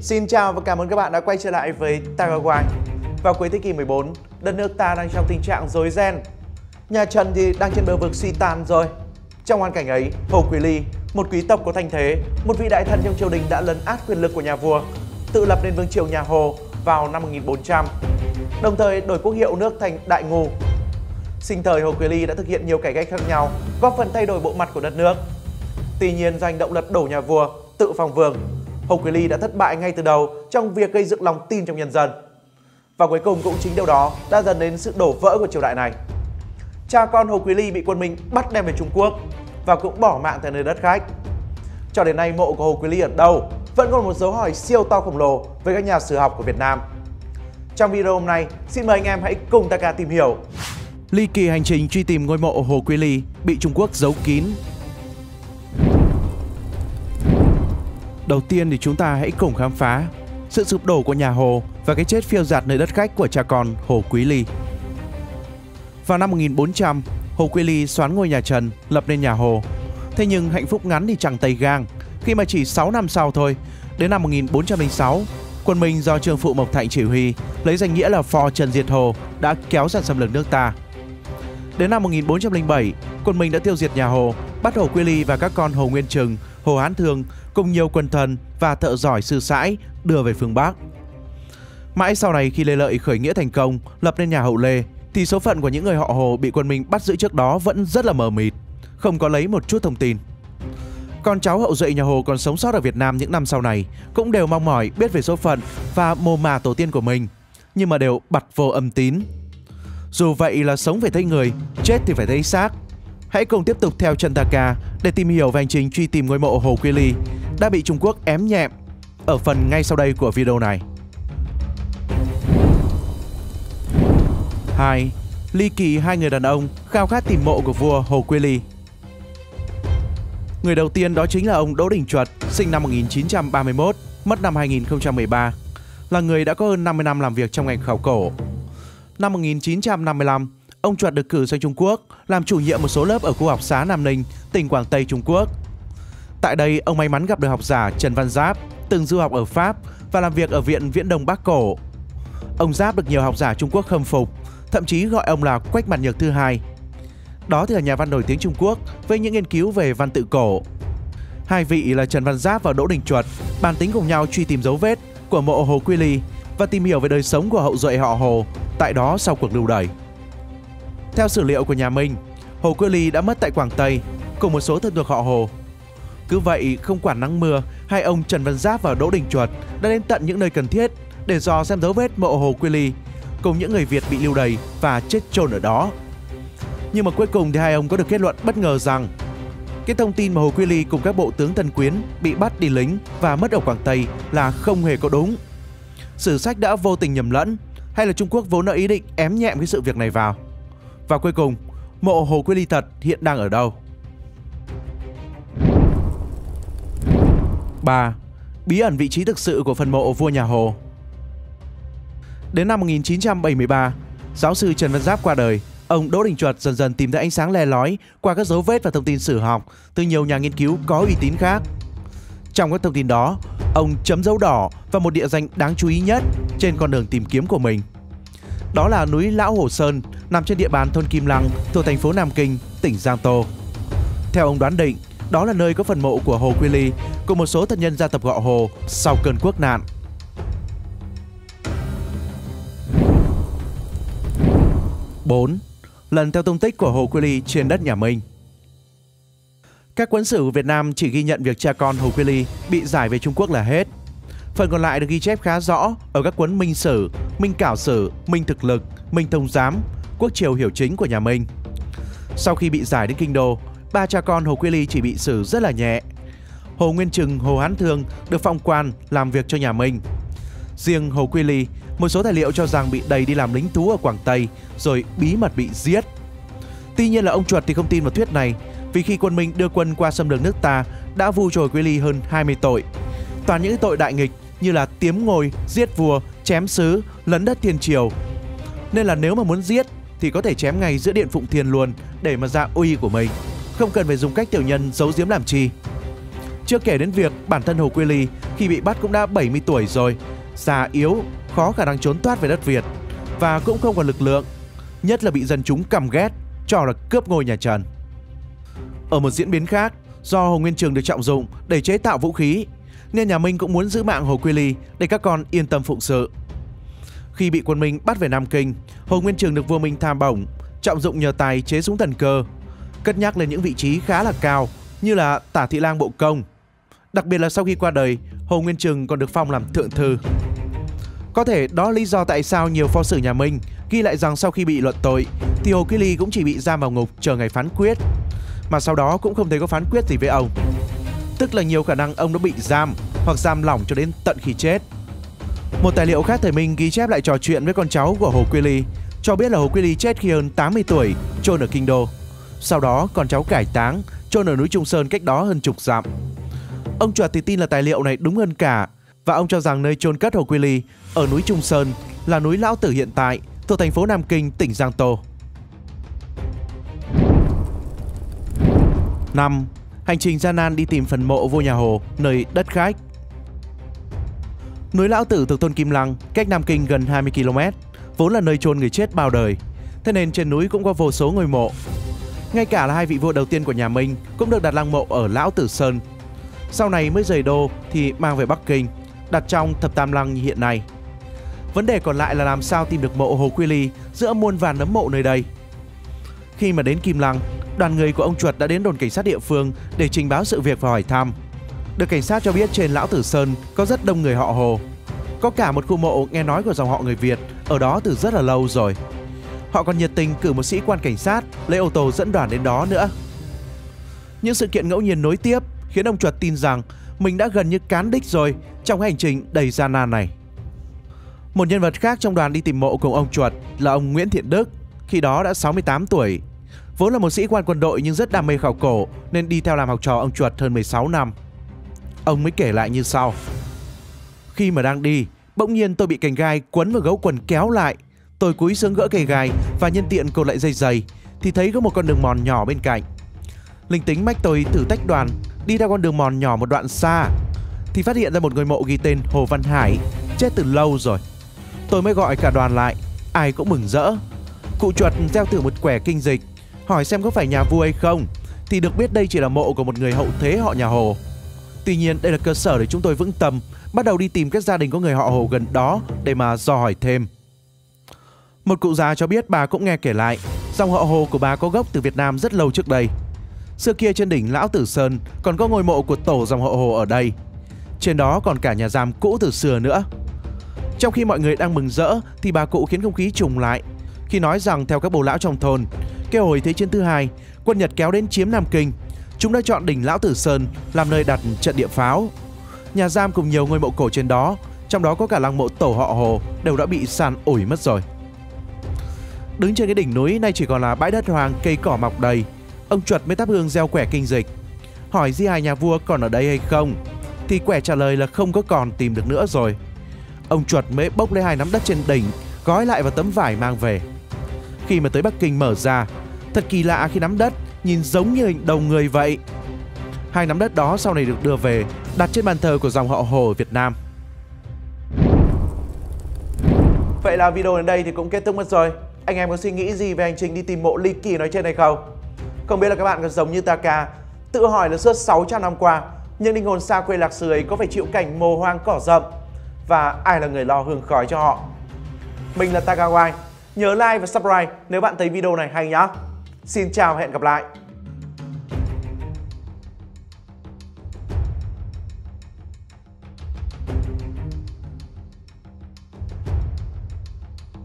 Xin chào và cảm ơn các bạn đã quay trở lại với Tagawine. Vào cuối thế kỷ 14, đất nước ta đang trong tình trạng rối ren. Nhà Trần thì đang trên bờ vực suy tàn rồi. Trong hoàn cảnh ấy, Hồ Quý Ly, một quý tộc có thanh thế, một vị đại thần trong triều đình đã lấn át quyền lực của nhà vua, tự lập nên vương triều nhà Hồ vào năm 1400, đồng thời đổi quốc hiệu nước thành Đại Ngu. Sinh thời Hồ Quý Ly đã thực hiện nhiều cải cách khác nhau, góp phần thay đổi bộ mặt của đất nước. Tuy nhiên, do hành động lật đổ nhà vua, tự phong vương, Hồ Quý Ly đã thất bại ngay từ đầu trong việc gây dựng lòng tin trong nhân dân. Và cuối cùng cũng chính điều đó đã dẫn đến sự đổ vỡ của triều đại này. Cha con Hồ Quý Ly bị quân Minh bắt đem về Trung Quốc và cũng bỏ mạng tại nơi đất khách. Cho đến nay, mộ của Hồ Quý Ly ở đâu vẫn còn một dấu hỏi siêu to khổng lồ với các nhà sử học của Việt Nam. Trong video hôm nay, xin mời anh em hãy cùng Taka tìm hiểu ly kỳ hành trình truy tìm ngôi mộ Hồ Quý Ly bị Trung Quốc giấu kín. Đầu tiên thì chúng ta hãy cùng khám phá sự sụp đổ của nhà Hồ và cái chết phiêu dạt nơi đất khách của cha con Hồ Quý Ly. Vào năm 1400, Hồ Quý Ly soán ngôi nhà Trần, lập nên nhà Hồ. Thế nhưng hạnh phúc ngắn thì chẳng tay gang, khi mà chỉ 6 năm sau thôi, đến năm 1406, quân Minh do Trương Phụ Mộc Thạnh chỉ huy, lấy danh nghĩa là Phò Trần diệt Hồ, đã kéo sang xâm lược nước ta. Đến năm 1407, quân Minh đã tiêu diệt nhà Hồ, bắt Hồ Quý Ly và các con Hồ Nguyên Trừng, Hồ Hán Thương cùng nhiều quần thần và thợ giỏi sư sãi đưa về phương Bắc. Mãi sau này, khi Lê Lợi khởi nghĩa thành công, lập nên nhà Hậu Lê, thì số phận của những người họ Hồ bị quân Minh bắt giữ trước đó vẫn rất là mờ mịt, không có lấy một chút thông tin. Con cháu hậu duệ nhà Hồ còn sống sót ở Việt Nam những năm sau này cũng đều mong mỏi biết về số phận và mồ mả tổ tiên của mình, nhưng mà đều bặt vô âm tín. Dù vậy là sống phải thấy người, chết thì phải thấy xác. Hãy cùng tiếp tục theo chân Taka để tìm hiểu về hành trình truy tìm ngôi mộ Hồ Quý Ly đã bị Trung Quốc ém nhẹm ở phần ngay sau đây của video này. 2. Ly kỳ hai người đàn ông khao khát tìm mộ của vua Hồ Quý Ly. Người đầu tiên đó chính là ông Đỗ Đình Chuật, sinh năm 1931, mất năm 2013, là người đã có hơn 50 năm làm việc trong ngành khảo cổ. Năm 1955, ông Chuật được cử sang Trung Quốc làm chủ nhiệm một số lớp ở khu học xá Nam Ninh, tỉnh Quảng Tây, Trung Quốc. Tại đây, ông may mắn gặp được học giả Trần Văn Giáp, từng du học ở Pháp và làm việc ở Viện Viễn Đông Bắc Cổ. Ông Giáp được nhiều học giả Trung Quốc khâm phục, thậm chí gọi ông là Quách Mặt Nhược thứ hai. Đó thì là nhà văn nổi tiếng Trung Quốc với những nghiên cứu về văn tự cổ. Hai vị là Trần Văn Giáp và Đỗ Đình Chuật bàn tính cùng nhau truy tìm dấu vết của mộ Hồ Quý Ly và tìm hiểu về đời sống của hậu duệ họ Hồ tại đó sau cuộc lưu đày. Theo sử liệu của nhà Minh, Hồ Quý Ly đã mất tại Quảng Tây cùng một số thân thuộc họ Hồ. Cứ vậy, không quản nắng mưa, hai ông Trần Văn Giáp và Đỗ Đình Chuật đã đến tận những nơi cần thiết để dò xem dấu vết mộ Hồ Quý Ly cùng những người Việt bị lưu đày và chết chôn ở đó. Nhưng mà cuối cùng thì hai ông có được kết luận bất ngờ rằng cái thông tin mà Hồ Quý Ly cùng các bộ tướng thân quyến bị bắt đi lính và mất ở Quảng Tây là không hề có đúng. Sử sách đã vô tình nhầm lẫn, hay là Trung Quốc vốn đã ý định ém nhẹm cái sự việc này vào. Và cuối cùng, mộ Hồ Quý Ly thật hiện đang ở đâu? 3. Bí ẩn vị trí thực sự của phần mộ vua nhà Hồ. Đến năm 1973, giáo sư Trần Văn Giáp qua đời, ông Đỗ Đình Chuật dần dần tìm thấy ánh sáng le lói qua các dấu vết và thông tin sử học từ nhiều nhà nghiên cứu có uy tín khác. Trong các thông tin đó, ông chấm dấu đỏ vào một địa danh đáng chú ý nhất trên con đường tìm kiếm của mình. Đó là núi Lão Hồ Sơn, nằm trên địa bàn thôn Kim Lăng thuộc thành phố Nam Kinh, tỉnh Giang Tô. Theo ông đoán định, đó là nơi có phần mộ của Hồ Quý Ly cùng một số thân nhân gia tộc họ Hồ sau cơn quốc nạn. 4. Lần theo tung tích của Hồ Quý Ly trên đất nhà Minh. Các cuốn sử của Việt Nam chỉ ghi nhận việc cha con Hồ Quý Ly bị giải về Trung Quốc là hết. Phần còn lại được ghi chép khá rõ ở các cuốn Minh Sử, Minh Cảo Sử, Minh Thực Lực, Minh Thông Giám, Quốc Triều Hiểu Chính của nhà Minh. Sau khi bị giải đến Kinh Đô, ba cha con Hồ Quý Ly chỉ bị xử rất là nhẹ. Hồ Nguyên Trừng, Hồ Hán Thương được phong quan làm việc cho nhà Minh. Riêng Hồ Quý Ly, một số tài liệu cho rằng bị đày đi làm lính thú ở Quảng Tây rồi bí mật bị giết. Tuy nhiên là ông Chuật thì không tin vào thuyết này, vì khi quân Minh đưa quân qua xâm lược nước ta đã vu cho Hồ Quý Ly hơn 20 tội. Toàn những tội đại nghịch như là tiếm ngôi, giết vua, chém sứ, lấn đất thiên triều. Nên là nếu mà muốn giết thì có thể chém ngay giữa điện Phụng Thiên luôn để mà ra uy của mình, không cần phải dùng cách tiểu nhân giấu giếm làm chi. Chưa kể đến việc bản thân Hồ Quy Ly khi bị bắt cũng đã 70 tuổi rồi, già yếu, khó khả năng trốn thoát về đất Việt và cũng không còn lực lượng, nhất là bị dân chúng căm ghét cho là cướp ngôi nhà Trần. Ở một diễn biến khác, do Hồ Nguyên Trường được trọng dụng để chế tạo vũ khí, nên nhà Minh cũng muốn giữ mạng Hồ Quy Ly để các con yên tâm phụng sự. Khi bị quân Minh bắt về Nam Kinh, Hồ Nguyên Trường được vua Minh tham bổng, trọng dụng nhờ tài chế súng thần cơ, cất nhắc lên những vị trí khá là cao như là Tả Thị Lang Bộ Công. Đặc biệt là sau khi qua đời, Hồ Nguyên Trường còn được phong làm thượng thư. Có thể đó là lý do tại sao nhiều pho sử nhà Minh ghi lại rằng sau khi bị luận tội thì Hồ Quy Ly cũng chỉ bị giam vào ngục chờ ngày phán quyết, mà sau đó cũng không thấy có phán quyết gì với ông. Tức là nhiều khả năng ông đã bị giam hoặc giam lỏng cho đến tận khi chết. Một tài liệu khác thời Minh ghi chép lại trò chuyện với con cháu của Hồ Quy Ly, cho biết là Hồ Quy Ly chết khi hơn 80 tuổi, chôn ở Kinh Đô. Sau đó con cháu cải táng, chôn ở núi Trung Sơn cách đó hơn chục dặm. Ông Chuột thì tin là tài liệu này đúng hơn cả, và ông cho rằng nơi chôn cất Hồ Quy Ly ở núi Trung Sơn là núi Lão Tử hiện tại, thuộc thành phố Nam Kinh, tỉnh Giang Tô. 5. Hành trình gian nan đi tìm phần mộ vua nhà Hồ nơi đất khách. Núi Lão Tử thuộc thôn Kim Lăng, cách Nam Kinh gần 20 km, vốn là nơi chôn người chết bao đời, thế nên trên núi cũng có vô số ngôi mộ. Ngay cả là hai vị vua đầu tiên của nhà Minh cũng được đặt lăng mộ ở Lão Tử Sơn. Sau này mới rời đô thì mang về Bắc Kinh, đặt trong Thập Tam Lăng như hiện nay. Vấn đề còn lại là làm sao tìm được mộ Hồ Quy Ly giữa muôn vàn nấm mộ nơi đây. Khi mà đến Kim Lăng, đoàn người của ông Chuột đã đến đồn cảnh sát địa phương để trình báo sự việc và hỏi thăm. Được cảnh sát cho biết trên Lão Tử Sơn có rất đông người họ Hồ. Có cả một khu mộ nghe nói của dòng họ người Việt ở đó từ rất là lâu rồi. Họ còn nhiệt tình cử một sĩ quan cảnh sát lấy ô tô dẫn đoàn đến đó nữa. Những sự kiện ngẫu nhiên nối tiếp khiến ông Chuột tin rằng mình đã gần như cán đích rồi trong hành trình đầy gian nan này. Một nhân vật khác trong đoàn đi tìm mộ cùng ông Chuột là ông Nguyễn Thiện Đức, khi đó đã 68 tuổi. Vốn là một sĩ quan quân đội nhưng rất đam mê khảo cổ nên đi theo làm học trò ông Chuột hơn 16 năm. Ông mới kể lại như sau. Khi mà đang đi, bỗng nhiên tôi bị cành gai quấn vào gấu quần kéo lại. Tôi cúi xuống gỡ cây gai và nhân tiện cột lại dây giày thì thấy có một con đường mòn nhỏ bên cạnh. Linh tính mách tôi thử tách đoàn, đi theo con đường mòn nhỏ một đoạn xa thì phát hiện ra một ngôi mộ ghi tên Hồ Văn Hải, chết từ lâu rồi. Tôi mới gọi cả đoàn lại, ai cũng mừng rỡ. Cụ Chuột gieo thử một quẻ kinh dịch, hỏi xem có phải nhà vua hay không, thì được biết đây chỉ là mộ của một người hậu thế họ nhà Hồ. Tuy nhiên đây là cơ sở để chúng tôi vững tâm, bắt đầu đi tìm các gia đình có người họ Hồ gần đó để mà dò hỏi thêm. Một cụ già cho biết bà cũng nghe kể lại, dòng họ Hồ của bà có gốc từ Việt Nam rất lâu trước đây. Xưa kia trên đỉnh Lão Tử Sơn còn có ngôi mộ của tổ dòng họ Hồ ở đây. Trên đó còn cả nhà giam cũ từ xưa nữa. Trong khi mọi người đang mừng rỡ thì bà cụ khiến không khí trùng lại khi nói rằng theo các bồ lão trong thôn, cái hồi Thế chiến thứ hai, quân Nhật kéo đến chiếm Nam Kinh, chúng đã chọn đỉnh Lão Tử Sơn làm nơi đặt trận địa pháo. Nhà giam cùng nhiều ngôi mộ cổ trên đó, trong đó có cả lăng mộ tổ họ Hồ, đều đã bị san ủi mất rồi. Đứng trên cái đỉnh núi nay chỉ còn là bãi đất hoang, cây cỏ mọc đầy. Ông Chuột mới thắp hương gieo quẻ kinh dịch, hỏi di hài nhà vua còn ở đây hay không, thì quẻ trả lời là không có còn tìm được nữa rồi. Ông Chuột mới bốc lấy 2 nắm đất trên đỉnh, gói lại vào tấm vải mang về. Khi mà tới Bắc Kinh mở ra, thật kỳ lạ khi nắm đất nhìn giống như hình đầu người vậy. 2 nắm đất đó sau này được đưa về, đặt trên bàn thờ của dòng họ Hồ ở Việt Nam. Vậy là video đến đây thì cũng kết thúc mất rồi. Anh em có suy nghĩ gì về hành trình đi tìm mộ ly kỳ nói trên hay không? Không biết là các bạn có giống như Taka, tự hỏi là suốt 600 năm qua, những linh hồn xa quê lạc xứ ấy có phải chịu cảnh mồ hoang cỏ rậm, và ai là người lo hương khói cho họ? Mình là Taka Wai. Nhớ like và subscribe nếu bạn thấy video này hay nhá. Xin chào và hẹn gặp lại.